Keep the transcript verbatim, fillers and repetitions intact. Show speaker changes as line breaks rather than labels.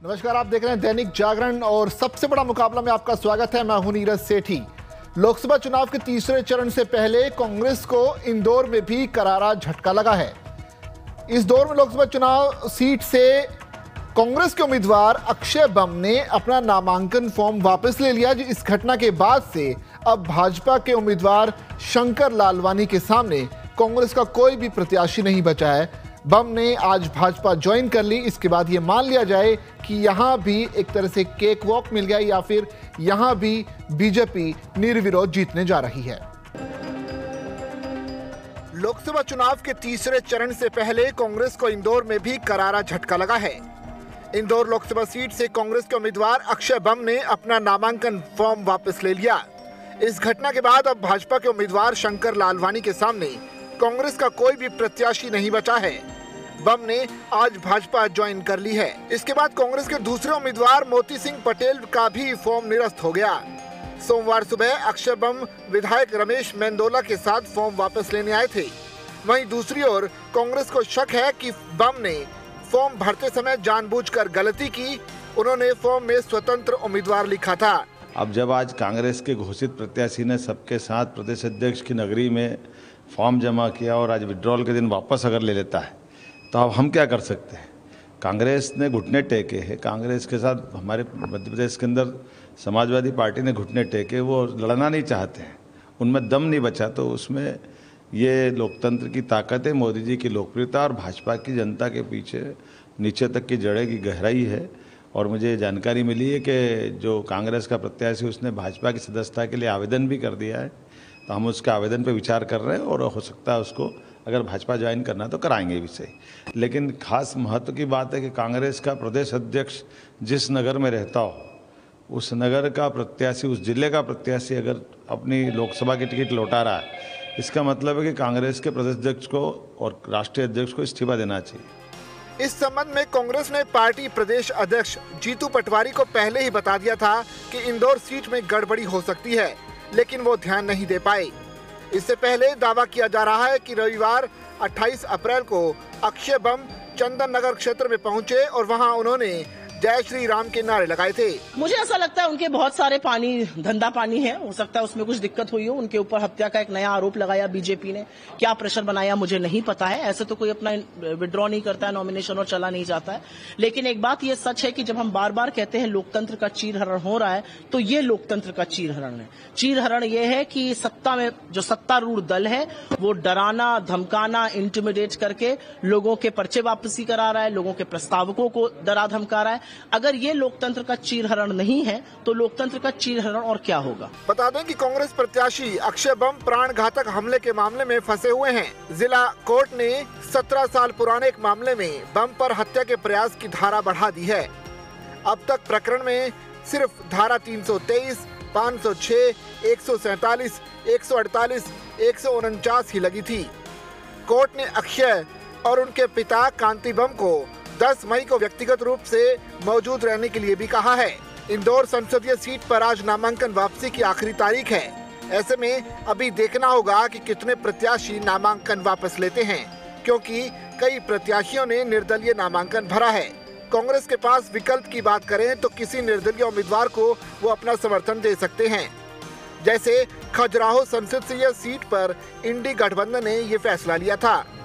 नमस्कार, आप देख रहे हैं दैनिक जागरण और सबसे बड़ा मुकाबला में आपका स्वागत है। मैं हूं नीरज सेठी। लोकसभा चुनाव के तीसरे चरण से पहले कांग्रेस को इंदौर में भी करारा झटका लगा है। इस दौर में लोकसभा चुनाव सीट से कांग्रेस के उम्मीदवार अक्षय बम ने अपना नामांकन फॉर्म वापस ले लिया। इस घटना के बाद से अब भाजपा के उम्मीदवार शंकर लालवानी के सामने कांग्रेस का कोई भी प्रत्याशी नहीं बचा है। बम ने आज भाजपा ज्वाइन कर ली। इसके बाद ये मान लिया जाए कि यहां भी एक तरह से केक वॉक मिल गया या फिर यहां भी बीजेपी निर्विरोध जीतने जा रही है। लोकसभा चुनाव के तीसरे चरण से पहले कांग्रेस को इंदौर में भी करारा झटका लगा है। इंदौर लोकसभा सीट से कांग्रेस के उम्मीदवार अक्षय बम ने अपना नामांकन फॉर्म वापस ले लिया। इस घटना के बाद अब भाजपा के उम्मीदवार शंकर लालवानी के सामने कांग्रेस का कोई भी प्रत्याशी नहीं बचा है। बम ने आज भाजपा ज्वाइन कर ली है। इसके बाद कांग्रेस के दूसरे उम्मीदवार मोती सिंह पटेल का भी फॉर्म निरस्त हो गया। सोमवार सुबह अक्षय बम विधायक रमेश मेंदोला के साथ फॉर्म वापस लेने आए थे। वहीं दूसरी ओर कांग्रेस को शक है कि बम ने फॉर्म भरते समय जानबूझकर गलती की। उन्होंने फॉर्म में स्वतंत्र उम्मीदवार लिखा था।
अब जब आज कांग्रेस के घोषित प्रत्याशी ने सबके साथ प्रदेश अध्यक्ष की नगरी में फॉर्म जमा किया और आज विड्रॉल के दिन वापस अगर ले लेता है तो अब हम क्या कर सकते हैं। कांग्रेस ने घुटने टेके हैं। कांग्रेस के साथ हमारे मध्य प्रदेश के अंदर समाजवादी पार्टी ने घुटने टेके, वो लड़ना नहीं चाहते हैं, उनमें दम नहीं बचा। तो उसमें ये लोकतंत्र की ताकत है, मोदी जी की लोकप्रियता और भाजपा की जनता के पीछे नीचे तक की जड़ें की गहराई है। और मुझे जानकारी मिली है कि जो कांग्रेस का प्रत्याशी उसने भाजपा की सदस्यता के लिए आवेदन भी कर दिया है। तो हम उसके आवेदन पर विचार कर रहे हैं और हो सकता है उसको अगर भाजपा ज्वाइन करना तो कराएंगे भी सही। लेकिन खास महत्व की बात है कि कांग्रेस का प्रदेश अध्यक्ष जिस नगर में रहता हो उस नगर का प्रत्याशी, उस जिले का प्रत्याशी अगर अपनी लोकसभा की टिकट लौटा रहा है, इसका मतलब है कि कांग्रेस के प्रदेश अध्यक्ष को और राष्ट्रीय अध्यक्ष को इस्तीफा देना चाहिए।
इस संबंध में कांग्रेस ने पार्टी प्रदेश अध्यक्ष जीतू पटवारी को पहले ही बता दिया था कि इंदौर सीट में गड़बड़ी हो सकती है, लेकिन वो ध्यान नहीं दे पाए। इससे पहले दावा किया जा रहा है कि रविवार अट्ठाईस अप्रैल को अक्षय बम चंदन नगर क्षेत्र में पहुंचे और वहां उन्होंने जय श्री राम के नारे लगाए थे।
मुझे ऐसा लगता है उनके बहुत सारे पानी धंधा पानी है, हो सकता है उसमें कुछ दिक्कत हुई हो। उनके ऊपर हत्या का एक नया आरोप लगाया बीजेपी ने, क्या प्रेशर बनाया मुझे नहीं पता है। ऐसे तो कोई अपना विड्रॉ नहीं करता है नॉमिनेशन और चला नहीं जाता है। लेकिन एक बात ये सच है कि जब हम बार बार कहते हैं लोकतंत्र का चीरहरण हो रहा है तो ये लोकतंत्र का चीरहरण है। चीरहरण ये है कि सत्ता में जो सत्तारूढ़ दल है वो डराना, धमकाना, इंटिमिडेट करके लोगों के पर्चे वापसी करा रहा है, लोगों के प्रस्तावकों को डरा धमका रहा है। अगर ये लोकतंत्र का चीरहरण नहीं है तो लोकतंत्र का चीरहरण और क्या होगा।
बता दें कि कांग्रेस प्रत्याशी अक्षय बम प्राण घातक हमले के मामले में फंसे हुए हैं। जिला कोर्ट ने सत्रह साल पुराने एक मामले में बम पर हत्या के प्रयास की धारा बढ़ा दी है। अब तक प्रकरण में सिर्फ धारा तीन सौ तेईस, पाँच सौ छह, एक सौ सैतालीस, एक सौ अड़तालीस, एक सौ उनचास ही लगी थी। कोर्ट ने अक्षय और उनके पिता कांति बम को दस मई को व्यक्तिगत रूप से मौजूद रहने के लिए भी कहा है। इंदौर संसदीय सीट पर आज नामांकन वापसी की आखिरी तारीख है। ऐसे में अभी देखना होगा कि कितने प्रत्याशी नामांकन वापस लेते हैं, क्योंकि कई प्रत्याशियों ने निर्दलीय नामांकन भरा है। कांग्रेस के पास विकल्प की बात करें तो किसी निर्दलीय उम्मीदवार को वो अपना समर्थन दे सकते हैं। जैसे खजुराहो संसदीय सीट पर इंडी गठबंधन ने ये फैसला लिया था।